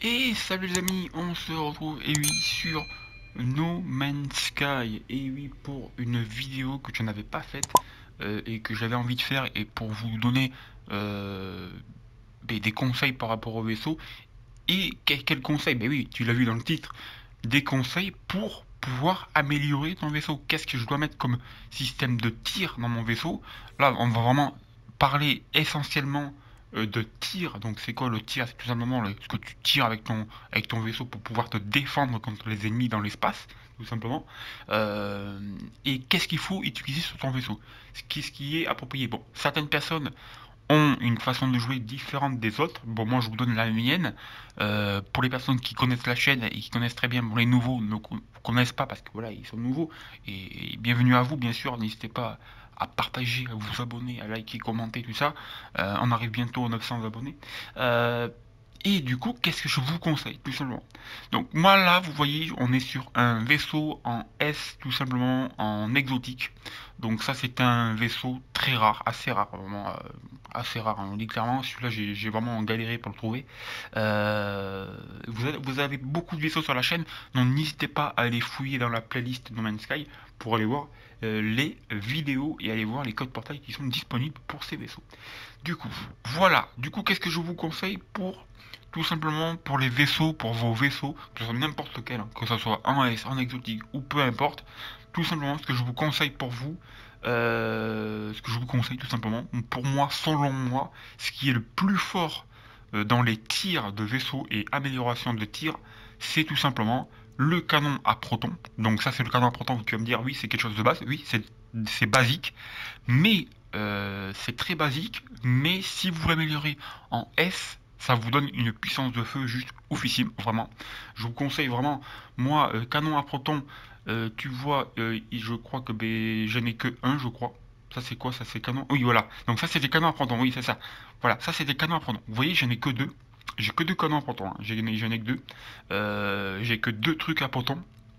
Et salut les amis, on se retrouve, et oui, sur No Man's Sky, et oui, pour une vidéo que je n'avais pas faite et que j'avais envie de faire, et pour vous donner euh, des conseils par rapport au vaisseau. Et quels conseils? Ben oui, tu l'as vu dans le titre, des conseils pour pouvoir améliorer ton vaisseau. Qu'est-ce que je dois mettre comme système de tir dans mon vaisseau? Là, on va vraiment parler essentiellement de tir. Donc, c'est quoi le tir? C'est tout simplement ce que tu tires avec ton vaisseau pour pouvoir te défendre contre les ennemis dans l'espace, tout simplement. Euh, et qu'est-ce qu'il faut utiliser sur ton vaisseau? Ce qui est approprié. Bon, certaines personnes ont une façon de jouer différente des autres. Bon, moi je vous donne la mienne. Pour les personnes qui connaissent la chaîne et qui connaissent très bien, bon, les nouveaux ne connaissent pas parce que voilà, ils sont nouveaux. Et bienvenue à vous, bien sûr. N'hésitez pas à partager, à vous abonner, à liker, commenter, tout ça. On arrive bientôt aux 900 abonnés. Euh, et du coup, qu'est-ce que je vous conseille, tout simplement? Donc moi là, vous voyez, on est sur un vaisseau en S, tout simplement en exotique. Donc ça, c'est un vaisseau très rare, assez rare, vraiment assez rare. Hein. On dit clairement, celui-là, j'ai vraiment galéré pour le trouver. Vous avez beaucoup de vaisseaux sur la chaîne, donc n'hésitez pas à aller fouiller dans la playlist No Man's Sky pour aller voir les vidéos et aller voir les codes portails qui sont disponibles pour ces vaisseaux. Du coup, voilà. Du coup, qu'est-ce que je vous conseille pour tout simplement pour les vaisseaux, pour vos vaisseaux, que ce soit n'importe lequel, hein, que ce soit en S, en exotique ou peu importe, tout simplement ce que je vous conseille pour vous, ce que je vous conseille tout simplement, pour moi, selon moi, ce qui est le plus fort dans les tirs de vaisseaux et amélioration de tir, c'est tout simplement le canon à proton. Donc ça c'est le canon à proton, tu vas me dire oui c'est quelque chose de base, oui c'est basique, mais c'est très basique, mais si vous l'améliorez en S, ça vous donne une puissance de feu juste oufissime, vraiment. Je vous conseille vraiment, moi, canon à proton, tu vois, je crois que ben, j'en ai que un, je crois. Ça c'est quoi? Ça c'est canon. Oui, voilà. Donc ça c'est des canons à proton, oui, c'est ça. Voilà, ça c'est des canons à proton. Vous voyez, j'en ai que deux. J'ai que deux canons à proton, hein. J'en ai que deux. J'ai que deux trucs à proton.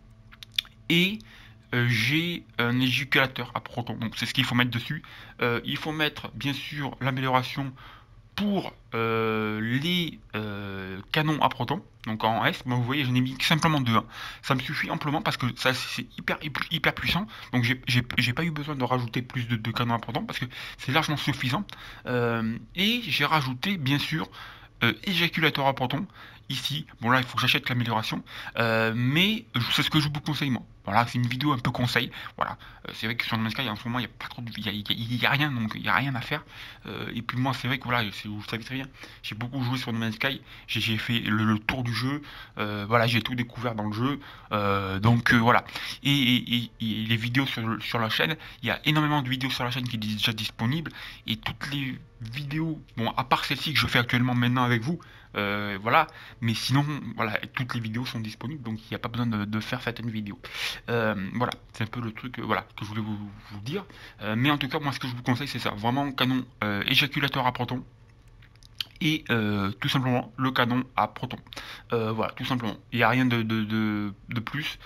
Et j'ai un éjaculateur à proton. Donc c'est ce qu'il faut mettre dessus. Il faut mettre bien sûr l'amélioration pour les canons à proton. Donc en S, bon, vous voyez, j'en ai mis simplement deux. Hein. Ça me suffit amplement parce que ça c'est hyper puissant. Donc j'ai pas eu besoin de rajouter plus de canons à proton parce que c'est largement suffisant. Et j'ai rajouté bien sûr éjaculateur à proton. Ici, bon là il faut que j'achète l'amélioration, mais c'est ce que je vous conseille moi. Voilà, c'est une vidéo un peu conseil. Voilà, c'est vrai que sur No Man's Sky en ce moment il y a pas trop, il y a rien donc il y a rien à faire. Et puis moi c'est vrai que voilà, vous savez très bien, j'ai beaucoup joué sur No Man's Sky, j'ai fait le tour du jeu, voilà j'ai tout découvert dans le jeu, donc voilà. Et les vidéos sur la chaîne, il y a énormément de vidéos sur la chaîne qui sont déjà disponibles et toutes les vidéos, bon à part celle-ci que je fais actuellement maintenant avec vous, voilà, mais sinon voilà toutes les vidéos sont disponibles donc il n'y a pas besoin de faire certaines vidéos. Voilà, c'est un peu le truc voilà, que je voulais vous dire. Mais en tout cas, moi, ce que je vous conseille, c'est ça. Vraiment, canon éjaculateur à proton. Et tout simplement le canon à proton. Voilà, tout simplement. Il n'y a rien de plus.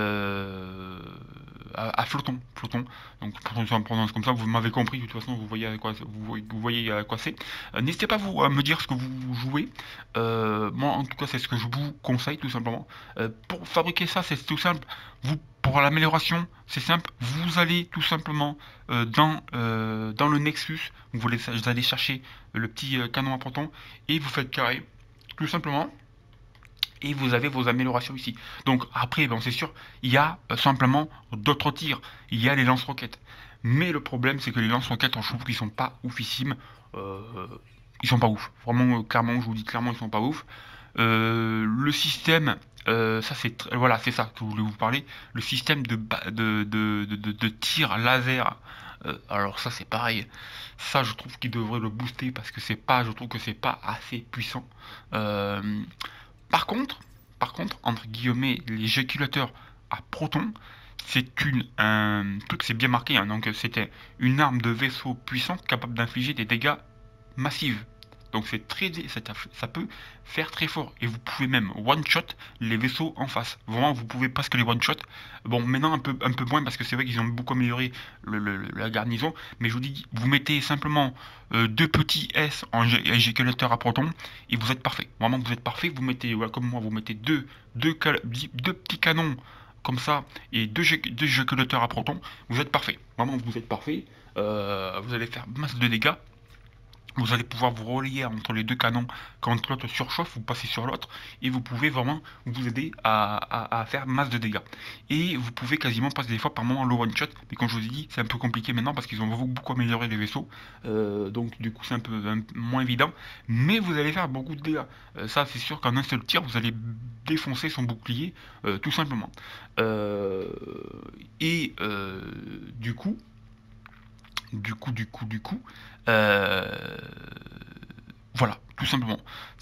À flotton. Flotton. Donc, on prononce comme ça, vous m'avez compris, de toute façon, vous voyez à quoi, vous voyez à quoi c'est. N'hésitez pas vous à me dire ce que vous jouez. Moi, en tout cas, c'est ce que je vous conseille, tout simplement. Pour fabriquer ça, c'est tout simple. Pour l'amélioration, c'est simple. Vous allez tout simplement dans le Nexus. Vous allez chercher le petit canon à proton et vous faites carré, tout simplement. Et vous avez vos améliorations ici. Donc après, bon, c'est sûr, il y a simplement d'autres tirs. Il y a les lance-roquettes. Mais le problème, c'est que les lance-roquettes, je trouve qu'ils sont pas oufissimes. Euh, ils sont pas ouf. Vraiment, clairement, je vous dis clairement, ils sont pas ouf. Le système, ça c'est voilà, c'est ça que je voulais vous parler. Le système de tir laser. Alors ça c'est pareil. Ça je trouve qu'il devrait le booster parce que je trouve que c'est pas assez puissant. Euh, par contre, entre guillemets, l'éjaculateur à proton, un truc, c'est bien marqué, hein, donc c'était une arme de vaisseau puissante capable d'infliger des dégâts massifs. Donc c'est ça peut faire très fort. Et vous pouvez même one-shot les vaisseaux en face. Vraiment, vous pouvez presque les one-shot. Bon, maintenant un peu moins parce que c'est vrai qu'ils ont beaucoup amélioré la garnison. Mais je vous dis, vous mettez simplement deux petits S en éjaculateur à proton et vous êtes parfait. Vraiment, vous êtes parfait. Vous mettez, voilà, comme moi, vous mettez deux petits canons comme ça et deux éjaculateurs à proton. Vous êtes parfait. Vraiment, vous êtes parfait. Vous allez faire masse de dégâts. Vous allez pouvoir vous relayer entre les deux canons quand l'autre surchauffe, vous passez sur l'autre et vous pouvez vraiment vous aider à faire masse de dégâts. Et vous pouvez quasiment passer des fois par moment le one shot, mais comme je vous ai dit, c'est un peu compliqué maintenant parce qu'ils ont beaucoup amélioré les vaisseaux, donc du coup c'est un peu moins évident, mais vous allez faire beaucoup de dégâts. Ça c'est sûr qu'en un seul tir vous allez défoncer son bouclier tout simplement. Et du coup. Du coup, euh, voilà, tout simplement.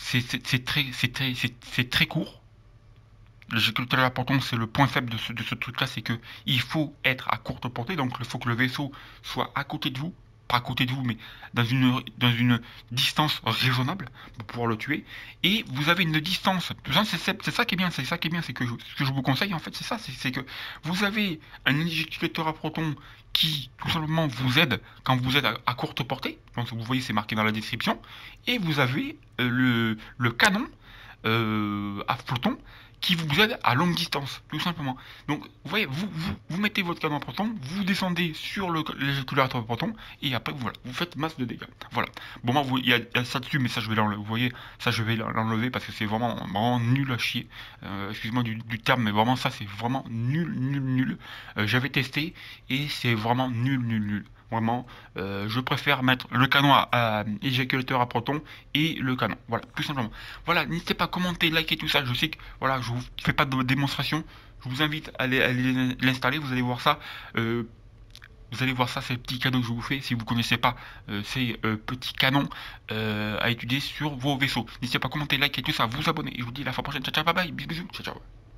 C'est très court. L'éjaculateur important, c'est le point faible de ce truc-là, c'est que il faut être à courte portée, donc il faut que le vaisseau soit à côté de vous, pas à côté de vous, mais dans une distance raisonnable pour pouvoir le tuer. Et vous avez une distance. C'est ça qui est bien, c'est ça qui est bien, c'est que ce que je vous conseille en fait, c'est ça, c'est que vous avez un éjaculateur à proton qui tout simplement vous aide quand vous êtes à courte portée. Donc vous voyez, c'est marqué dans la description. Et vous avez le canon à proton qui vous aide à longue distance, tout simplement. Donc, vous voyez, vous mettez votre canon à proton, vous descendez sur l'éjaculateur à proton, et après, voilà, vous faites masse de dégâts. Voilà. Bon, moi, il y a ça dessus, mais ça, je vais l'enlever. Vous voyez, ça, je vais l'enlever parce que c'est vraiment nul à chier. Excusez-moi du terme, mais vraiment, ça, c'est vraiment nul. J'avais testé, et c'est vraiment nul. Vraiment, je préfère mettre le canon à éjaculateur à proton et le canon. Voilà, tout simplement. Voilà, n'hésitez pas à commenter, liker tout ça. Je sais que voilà, je vous fais pas de démonstration. Je vous invite à aller l'installer. Vous allez voir ça. Vous allez voir ça, c'est le petit cadeau que je vous fais. Si vous ne connaissez pas ces petits canons à étudier sur vos vaisseaux. N'hésitez pas à commenter, liker tout ça, vous abonner. Et je vous dis à la fois prochaine. Ciao, ciao, bye bye. Bisous, ciao, ciao.